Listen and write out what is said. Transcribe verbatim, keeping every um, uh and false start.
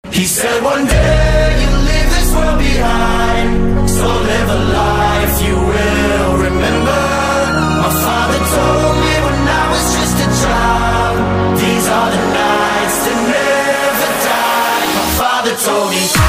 He said one day you'll leave this world behind, so live a life you will remember. My father told me when I was just a child, these are the nights that never die. My father told me